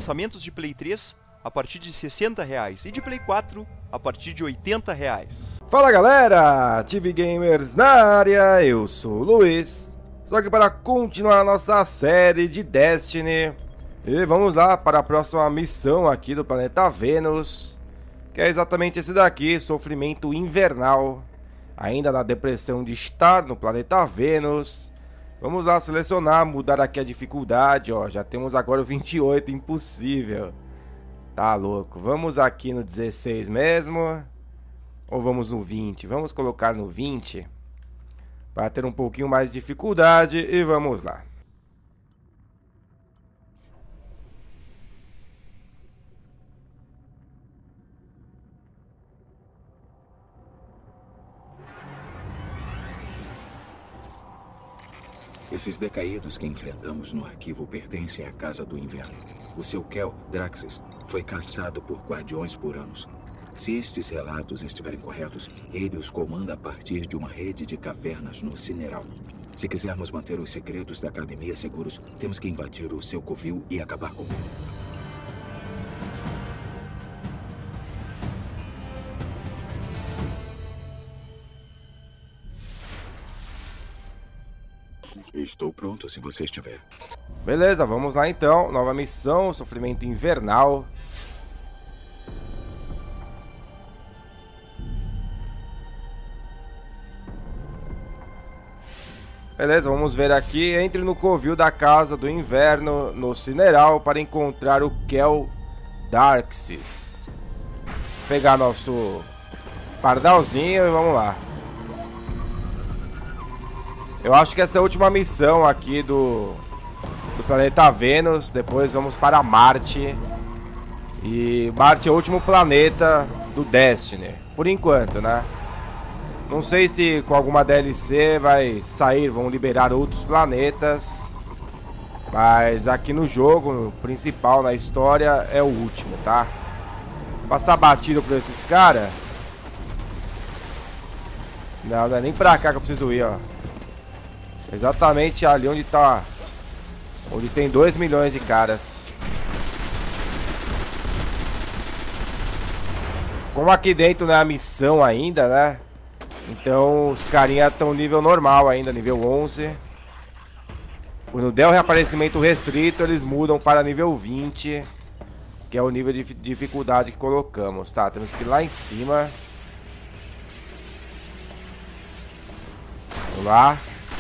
lançamentos de Play 3 a partir de R$ 60 e de Play 4 a partir de R$ 80. Fala galera, TV Gamers na área, eu sou o Luiz. Estou aqui para continuar a nossa série de Destiny. E vamos lá para a próxima missão aqui do planeta Vênus, que é exatamente esse daqui, Sofrimento Invernal. Ainda na depressão de estar no planeta Vênus. Vamos lá selecionar, mudar aqui a dificuldade, ó. Já temos agora o 28, impossível. Tá louco. Vamos aqui no 16 mesmo. Ou vamos no 20? Vamos colocar no 20. Para ter um pouquinho mais de dificuldade. E vamos lá. Esses decaídos que enfrentamos no arquivo pertencem à Casa do Inverno. O seu Kel, Draxis, foi caçado por guardiões por anos. Se estes relatos estiverem corretos, ele os comanda a partir de uma rede de cavernas no Cineral. Se quisermos manter os segredos da Academia seguros, temos que invadir o seu covil e acabar com ele. Estou pronto se você estiver. Beleza, vamos lá então. Nova missão, Sofrimento Invernal. Beleza, vamos ver aqui. Entre no covil da Casa do Inverno, no Cineral, para encontrar o Kel Draxis. Pegar nosso pardalzinho e vamos lá. Eu acho que essa é a última missão aqui do planeta Vênus. Depois vamos para Marte. E Marte é o último planeta do Destiny. Por enquanto, né? Não sei se com alguma DLC vai sair, vão liberar outros planetas. Mas aqui no jogo, principal, na história, é o último, tá? Passar batido por esses caras. Não é nem pra cá que eu preciso ir, ó. Exatamente ali onde tá. Onde tem 2 milhões de caras. Como aqui dentro não é a missão ainda, né? Então os carinha estão nível normal ainda, nível 11. Quando der o reaparecimento restrito, eles mudam para nível 20. Que é o nível de dificuldade que colocamos. Tá, temos que ir lá em cima. Vamos lá.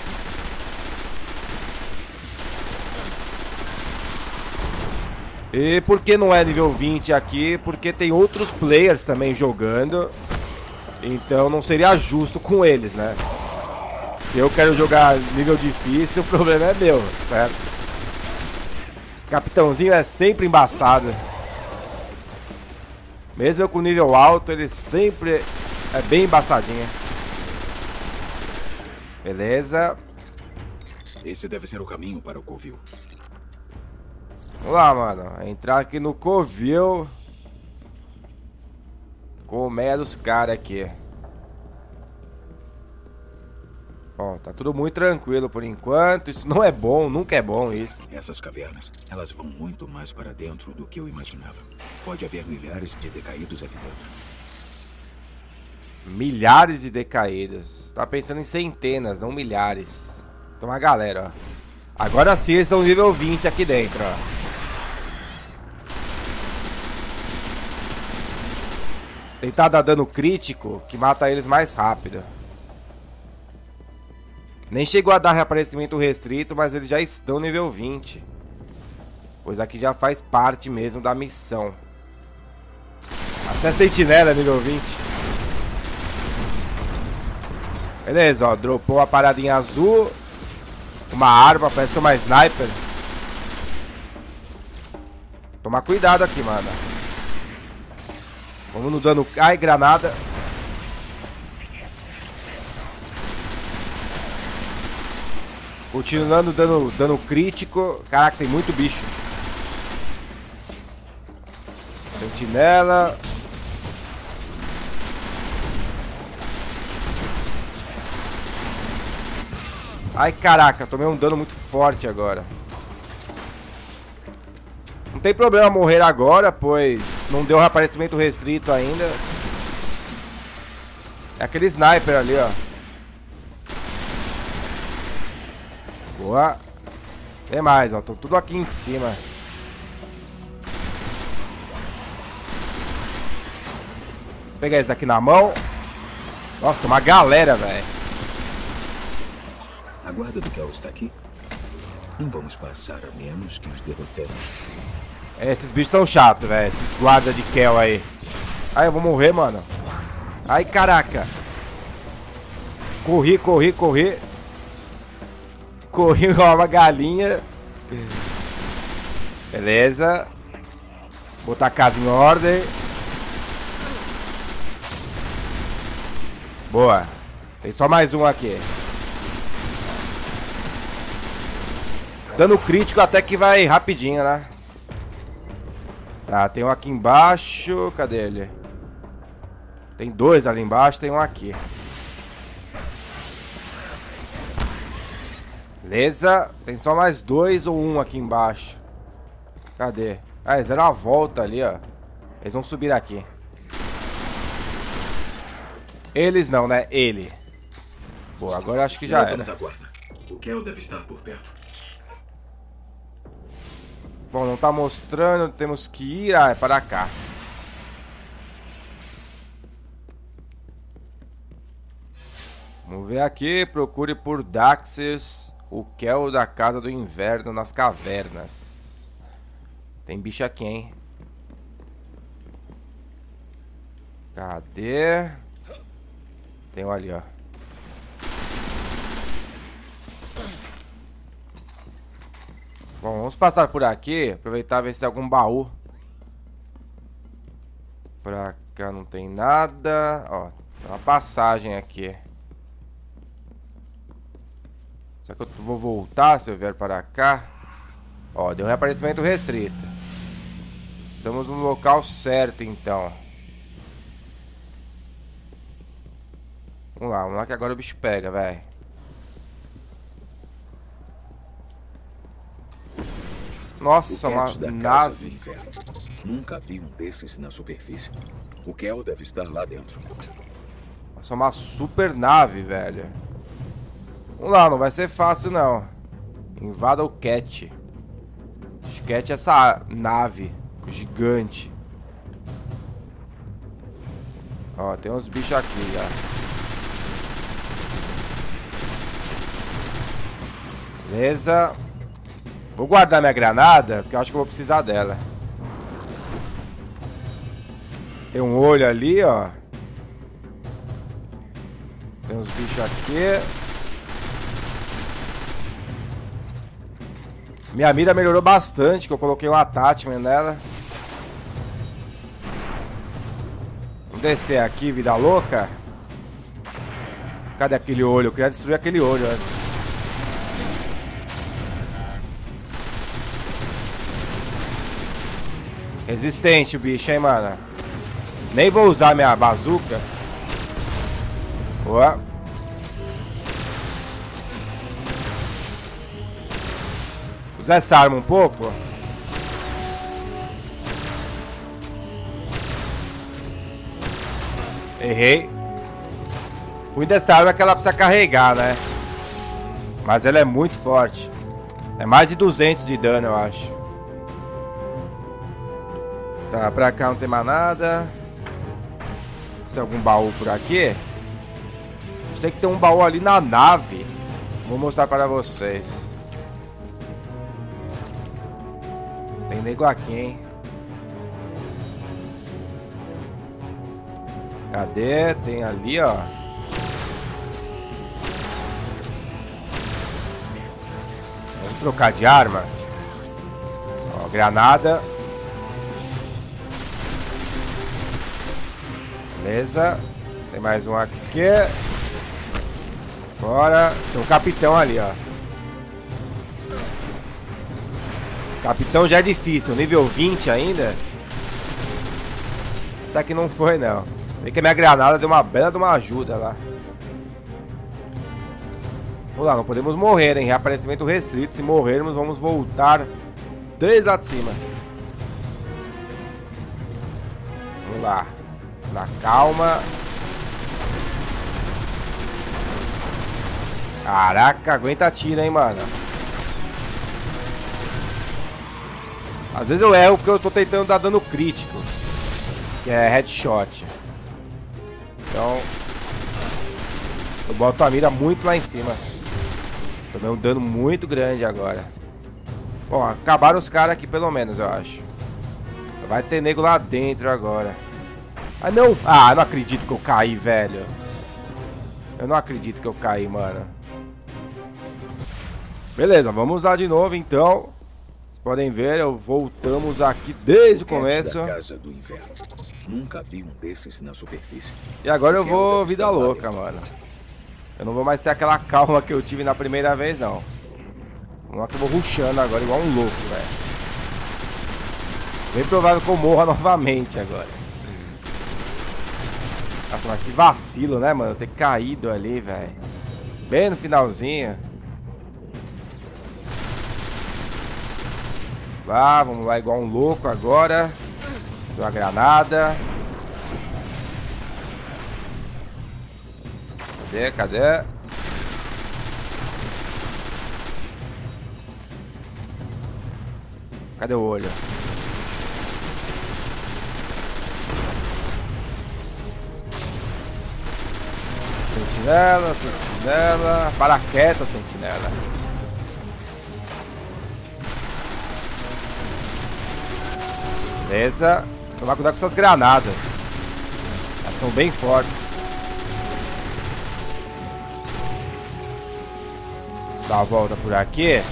E por que não é nível 20 aqui? Porque tem outros players também jogando. Então não seria justo com eles, né? Se eu quero jogar nível difícil, o problema é meu, certo? Capitãozinho é sempre embaçado. Mesmo eu com nível alto, ele sempre é bem embaçadinho. Beleza. Esse deve ser o caminho para o covil. Vamos lá, mano. Entrar aqui no covil. Comer dos caras aqui. Ó, tá tudo muito tranquilo por enquanto. Isso não é bom, nunca é bom isso. Essas cavernas, elas vão muito mais para dentro do que eu imaginava. Pode haver milhares de decaídos aqui dentro. Milhares de decaídos. Tá pensando em centenas, não milhares. Então uma galera, ó. Agora sim eles são nível 20 aqui dentro, ó. Tentar dar dano crítico, que mata eles mais rápido. Nem chegou a dar reaparecimento restrito, mas eles já estão nível 20. Pois aqui já faz parte mesmo da missão. Até sentinela é nível 20. Beleza, ó, dropou a paradinha azul. Uma arma, parece uma sniper. Tomar cuidado aqui, mano. Vamos no dano. Ai, granada. Continuando dano crítico. Caraca, tem muito bicho. Sentinela. Ai, caraca, tomei um dano muito forte agora. Não tem problema morrer agora, pois não deu reaparecimento restrito ainda. É aquele sniper ali, ó. Boa. Tem mais, ó. Tô tudo aqui em cima. Vou pegar esse aqui na mão. Nossa, uma galera, velho. A guarda do Kel está aqui. Não vamos passar a menos que os derrotemos. Esses bichos são chatos, velho. Esses guardas de Kel aí. Ai, eu vou morrer, mano. Ai, caraca. Corri. Corri igual uma galinha. Beleza. Botar a casa em ordem. Boa. Tem só mais um aqui. Dano crítico até que vai rapidinho, né? Tá, tem um aqui embaixo. Cadê ele? Tem dois ali embaixo, tem um aqui. Beleza. Tem só mais dois ou um aqui embaixo. Cadê? Ah, eles deram uma volta ali, ó. Eles vão subir aqui. Eles não, né? Ele. Pô, agora eu acho que já era. O Kel deve estar por perto. Bom, não tá mostrando, temos que ir. Ah, é para cá. Vamos ver aqui. Procure por Daxis, o Kel da Casa do Inverno nas cavernas. Tem bicho aqui, hein? Cadê? Tem um ali, ó. Bom, vamos passar por aqui. Aproveitar e ver se tem algum baú. Pra cá não tem nada. Ó, tem uma passagem aqui. Será que eu vou voltar se eu vier para cá? Ó, deu um reaparecimento restrito. Estamos no local certo, então. Vamos lá que agora o bicho pega, velho. Nossa, uma nave. Nunca vi um desses na superfície. O Kel deve estar lá dentro. Nossa, uma super nave, velho. Vamos lá, não vai ser fácil, não. Invada o Cat. O Cat é essa nave gigante. Ó, tem uns bichos aqui já. Beleza. Vou guardar minha granada, porque eu acho que eu vou precisar dela. Tem um olho ali, ó. Tem uns bichos aqui. Minha mira melhorou bastante, que eu coloquei um attachment nela. Vamos descer aqui, vida louca. Cadê aquele olho? Eu queria destruir aquele olho antes. Resistente o bicho, hein, mano. Nem vou usar minha bazuca. Boa. Usar essa arma um pouco. Errei. O ruim dessa arma é que ela precisa carregar, né? Mas ela é muito forte. É mais de 200 de dano, eu acho. Tá, pra cá não tem mais nada. Se tem algum baú por aqui. Eu sei que tem um baú ali na nave. Vou mostrar para vocês. Tem nego aqui, hein? Cadê? Tem ali, ó. Vamos trocar de arma. Ó, granada. Beleza. Tem mais um aqui. Bora. Tem um capitão ali, ó. Capitão já é difícil. Nível 20 ainda. Até que não foi, não. Vê que a minha granada deu uma bela de uma ajuda lá. Vamos lá, não podemos morrer, hein? Reaparecimento restrito. Se morrermos, vamos voltar desde lá de cima. Vamos lá. Na calma. Caraca, aguenta tiro, hein, mano. Às vezes eu erro porque eu tô tentando dar dano crítico, que é headshot. Então eu boto a mira muito lá em cima. Tomei um dano muito grande agora. Bom, acabaram os caras aqui pelo menos, eu acho. Só vai ter nego lá dentro agora. Ah, não! Ah, eu não acredito que eu caí, velho. Eu não acredito que eu caí, mano. Beleza, vamos usar de novo então. Vocês podem ver, voltamos aqui desde o começo. Da casa do inverno. Nunca vi um desses na superfície. E agora eu vou vida louca, mano. Eu não vou mais ter aquela calma que eu tive na primeira vez, não. Vamos lá que eu vou rushando agora, igual um louco, velho. Bem provável que eu morra novamente agora. Nossa, mas que vacilo, né, mano? Eu ter caído ali, velho. Bem no finalzinho. Vamos lá igual um louco agora. Deu uma granada. Cadê? Cadê o olho? Sentinela. Para quieta, sentinela. Beleza. Tomar cuidado com essas granadas. Elas são bem fortes. Dá uma volta por aqui.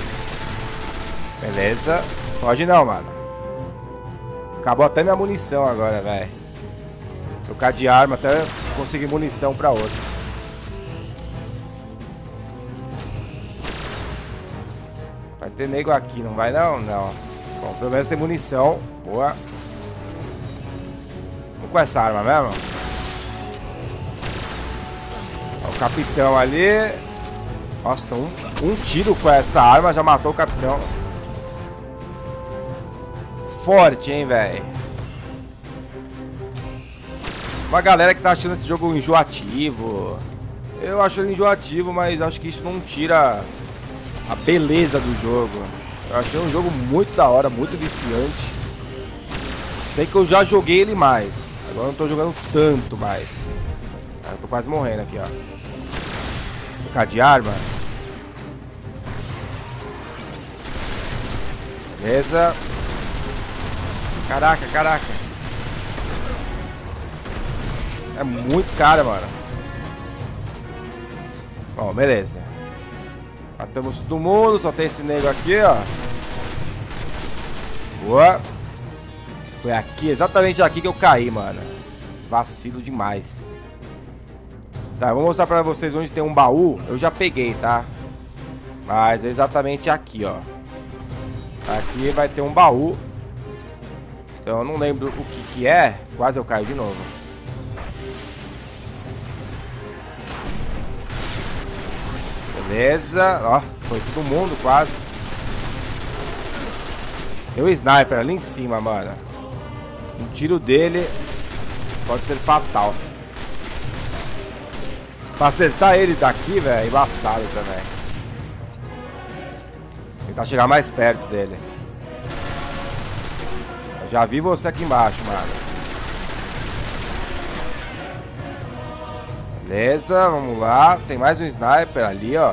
Beleza. Foge não, mano. Acabou até minha munição agora, velho. Trocar de arma até conseguir munição pra outra. Vai ter nego aqui, não vai não? Não. Bom, pelo menos tem munição. Boa. Vamos com essa arma mesmo. Ó, o capitão ali. Nossa, um tiro com essa arma já matou o capitão. Forte, hein, velho. Uma galera que tá achando esse jogo enjoativo. Eu acho ele enjoativo, mas acho que isso não tira a beleza do jogo. Eu achei um jogo muito da hora, muito viciante. Sei que eu já joguei ele mais. Agora eu não tô jogando tanto mais. Eu tô quase morrendo aqui, ó. Trocar de arma. Beleza. Caraca. É muito cara, mano. Bom, beleza. Matamos todo mundo, só tem esse nego aqui, ó. Boa. Foi aqui, exatamente aqui que eu caí, mano. Vacilo demais. Tá, eu vou mostrar pra vocês onde tem um baú. Eu já peguei, tá? Mas é exatamente aqui, ó. Aqui vai ter um baú. Então eu não lembro o que é. Quase eu caio de novo. Beleza. Ó, foi todo mundo quase. Tem um sniper ali em cima, mano. Um tiro dele pode ser fatal. Pra acertar ele daqui, velho, é embaçado também. Tentar chegar mais perto dele. Eu já vi você aqui embaixo, mano. Beleza, vamos lá. Tem mais um sniper ali, ó.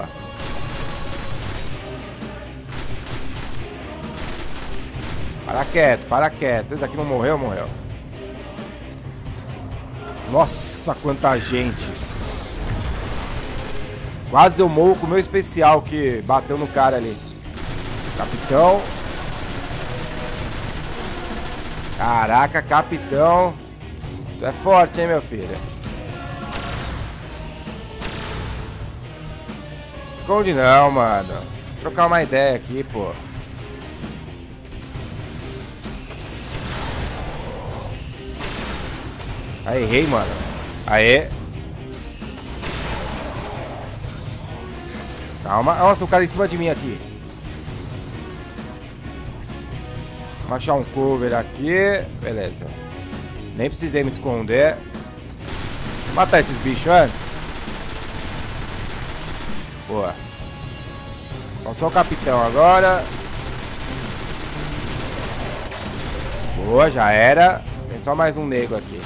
Para quieto. Esse aqui não morreu, morreu. Nossa, quanta gente. Quase eu morro com o meu especial que bateu no cara ali. Capitão. Caraca, capitão. Tu é forte, hein, meu filho? Se esconde não, mano. Vou trocar uma ideia aqui, pô. Aí, errei, mano. Aê. Calma. Nossa, o cara em cima de mim aqui. Vamos achar um cover aqui. Beleza. Nem precisei me esconder. Vou matar esses bichos antes. Boa. Falta só o capitão agora. Boa, já era. Tem só mais um nego aqui.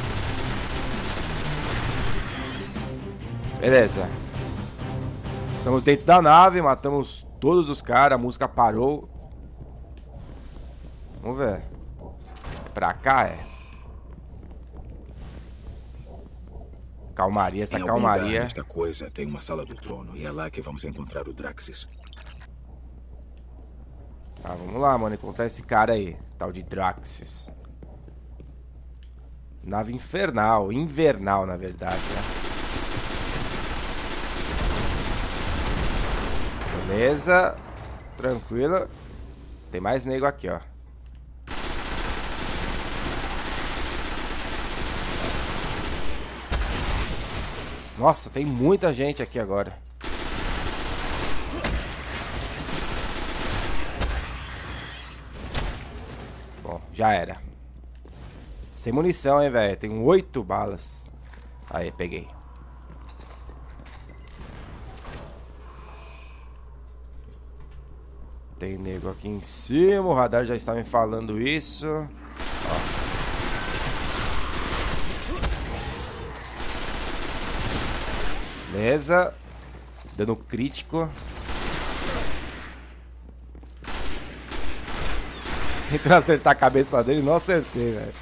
Beleza. Estamos dentro da nave, matamos todos os caras, a música parou. Vamos ver. Pra cá é. Calmaria, essa calmaria. Esta coisa tem uma sala do trono e é lá que vamos encontrar o Draxis. Tá, vamos lá, mano, encontrar esse cara aí, tal de Draxis. Nave infernal, invernal na verdade, né? Beleza, tranquilo. Tem mais nego aqui, ó. Nossa, tem muita gente aqui agora. Bom, já era. Sem munição, hein, velho. Tem 8 balas. Aí, peguei. Tem nego aqui em cima. O radar já está me falando isso. Ó. Beleza. Dano crítico. Tentei acertar a cabeça dele, não acertei, velho.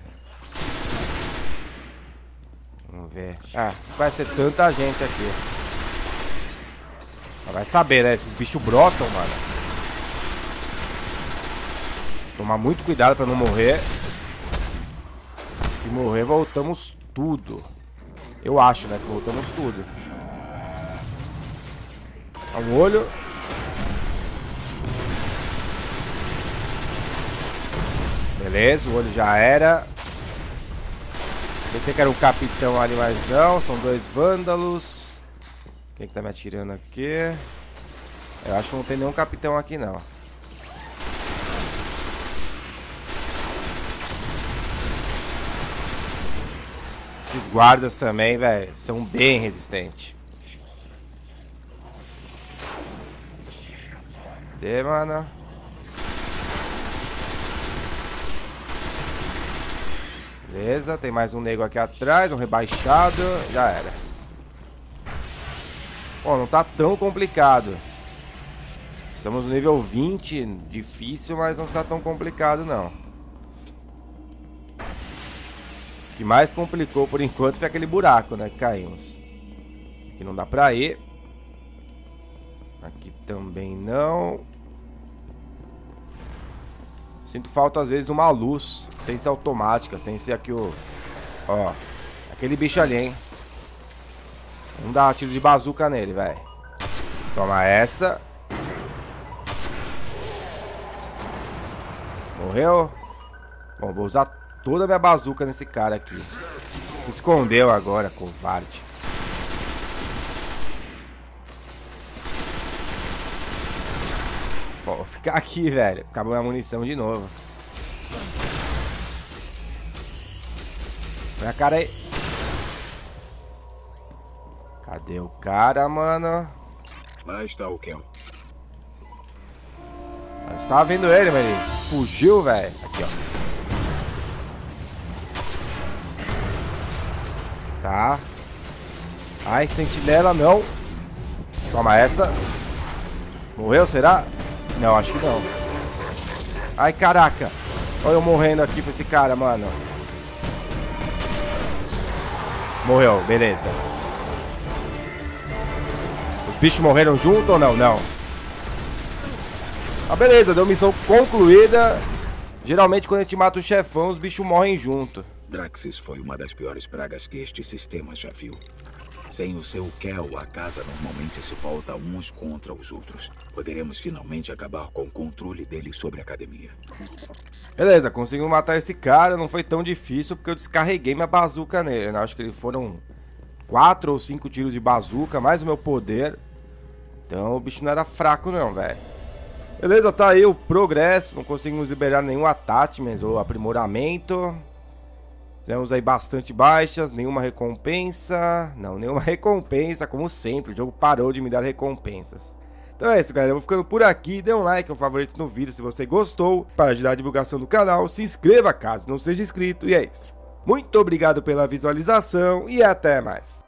Vamos ver. Ah, vai ser tanta gente aqui. Vai saber, né? Esses bichos brotam, mano. Tomar muito cuidado pra não morrer. Se morrer, voltamos tudo. Eu acho, né? Que voltamos tudo. Dá um olho. Beleza, o olho já era. Pensei que era um capitão ali, mas não. São 2 vândalos. Quem que tá me atirando aqui? Eu acho que não tem nenhum capitão aqui, não. Esses guardas também, velho, são bem resistentes. Cadê, mano? Beleza, tem mais um nego aqui atrás, um rebaixado. Já era. Bom, não tá tão complicado. Estamos no nível 20, difícil, mas não tá tão complicado, não. O que mais complicou por enquanto foi aquele buraco, né, que caímos. Aqui não dá pra ir. Aqui também não. Sinto falta às vezes de uma luz, sem ser automática, sem ser aqui o... Ó, aquele bicho ali, hein. Vamos dar um tiro de bazuca nele, velho. Toma essa. Morreu. Bom, vou usar toda a minha bazuca nesse cara aqui. Se escondeu agora, covarde. Bom, vou ficar aqui, velho. Acabou a munição de novo. Põe a cara aí. Cadê o cara, mano? Lá está o Kel. Eu estava vendo ele, mas ele fugiu, velho. Aqui, ó. Tá. Ai, sentinela, não. Toma essa. Morreu, será? Não, acho que não. Ai, caraca. Olha eu morrendo aqui pra esse cara, mano. Morreu, beleza. Os bichos morreram junto ou não? Não. Ah, beleza, deu missão concluída. Geralmente quando a gente mata o chefão, os bichos morrem junto. Draxis foi uma das piores pragas que este sistema já viu. Sem o seu Kel, a casa normalmente se volta uns contra os outros. Poderemos finalmente acabar com o controle dele sobre a academia. Beleza, conseguimos matar esse cara. Não foi tão difícil porque eu descarreguei minha bazuca nele, né? Acho que foram 4 ou 5 tiros de bazuca, mais o meu poder. Então o bicho não era fraco não, velho. Beleza, tá aí o progresso. Não conseguimos liberar nenhum attachment ou aprimoramento. Tivemos aí bastante baixas, nenhuma recompensa. Não, nenhuma recompensa, como sempre. O jogo parou de me dar recompensas. Então é isso, galera. Eu vou ficando por aqui. Dê um like, um favorito no vídeo se você gostou. Para ajudar a divulgação do canal, se inscreva caso não seja inscrito. E é isso. Muito obrigado pela visualização e até mais.